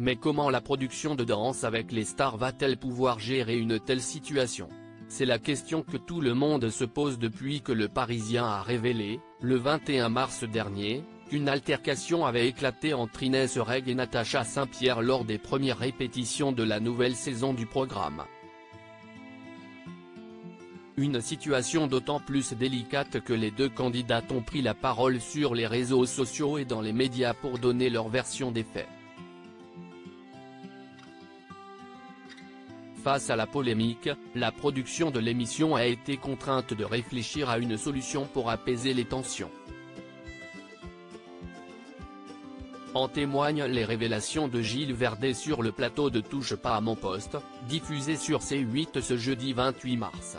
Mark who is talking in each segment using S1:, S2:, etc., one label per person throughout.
S1: Mais comment la production de Danse avec les stars va-t-elle pouvoir gérer une telle situation? C'est la question que tout le monde se pose depuis que Le Parisien a révélé, le 21 mars dernier, qu'une altercation avait éclaté entre Inès Reg et Natacha Saint-Pierre lors des premières répétitions de la nouvelle saison du programme. Une situation d'autant plus délicate que les deux candidates ont pris la parole sur les réseaux sociaux et dans les médias pour donner leur version des faits. Face à la polémique, la production de l'émission a été contrainte de réfléchir à une solution pour apaiser les tensions. En témoignent les révélations de Gilles Verdet sur le plateau de Touche pas à mon poste, diffusé sur C8 ce jeudi 28 mars.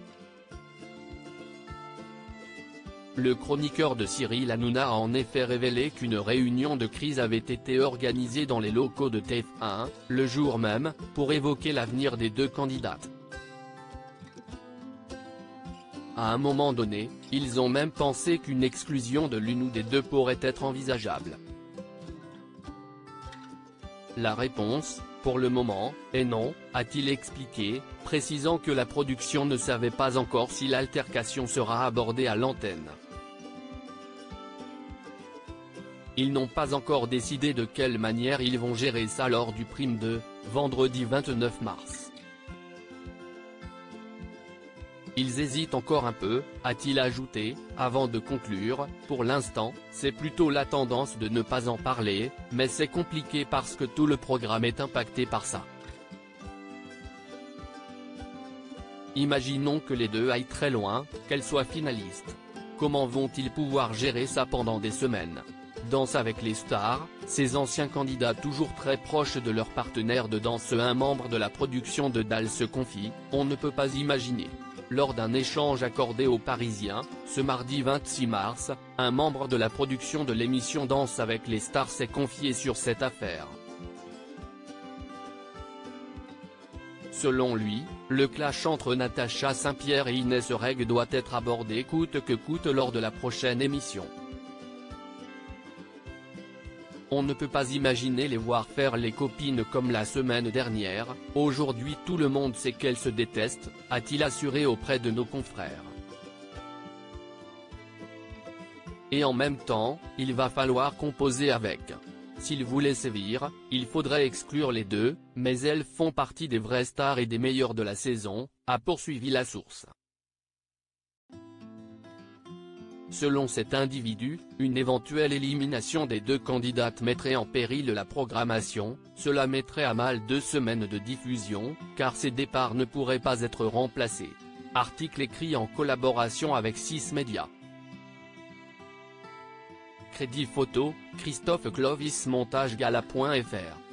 S1: Le chroniqueur de Cyril Hanouna a en effet révélé qu'une réunion de crise avait été organisée dans les locaux de TF1, le jour même, pour évoquer l'avenir des deux candidates. À un moment donné, ils ont même pensé qu'une exclusion de l'une ou des deux pourrait être envisageable. La réponse, pour le moment, est non, a-t-il expliqué, précisant que la production ne savait pas encore si l'altercation sera abordée à l'antenne. Ils n'ont pas encore décidé de quelle manière ils vont gérer ça lors du prime de vendredi 29 mars. Ils hésitent encore un peu, a-t-il ajouté, avant de conclure, pour l'instant, c'est plutôt la tendance de ne pas en parler, mais c'est compliqué parce que tout le programme est impacté par ça. Imaginons que les deux aillent très loin, qu'elles soient finalistes. Comment vont-ils pouvoir gérer ça pendant des semaines? Danse avec les stars, ces anciens candidats toujours très proches de leur partenaire de danse. Un membre de la production de DAL se confie, on ne peut pas imaginer. Lors d'un échange accordé aux Parisiens, ce mardi 26 mars, un membre de la production de l'émission Danse avec les stars s'est confié sur cette affaire. Selon lui, le clash entre Natacha Saint-Pierre et Inès Reg doit être abordé coûte que coûte lors de la prochaine émission. On ne peut pas imaginer les voir faire les copines comme la semaine dernière. Aujourd'hui tout le monde sait qu'elles se détestent, a-t-il assuré auprès de nos confrères. Et en même temps, il va falloir composer avec. S'ils voulaient sévir, il faudrait exclure les deux, mais elles font partie des vraies stars et des meilleures de la saison, a poursuivi la source. Selon cet individu, une éventuelle élimination des deux candidates mettrait en péril la programmation, cela mettrait à mal 2 semaines de diffusion, car ces départs ne pourraient pas être remplacés. Article écrit en collaboration avec 6 médias. Crédit photo, Christophe Clovis montage gala.fr